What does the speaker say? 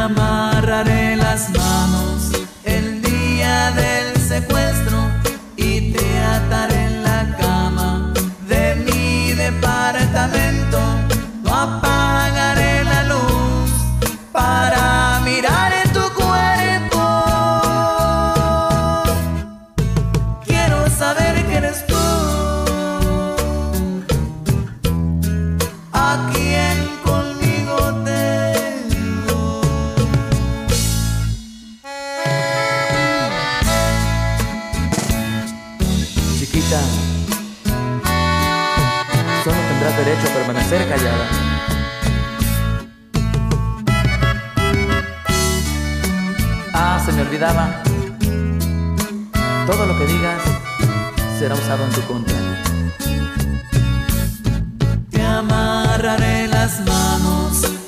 amarraré las manos el día del secuestro y te ataré en la cama de mi departamento. No apagaré la luz para mirar en tu cuerpo. Quiero saber que eres tú, a quien conmigo tengo. Chiquita, solo tendrás derecho a permanecer callada. Ah, se me olvidaba. Todo lo que digas será usado en tu contra. Te amarraré las manos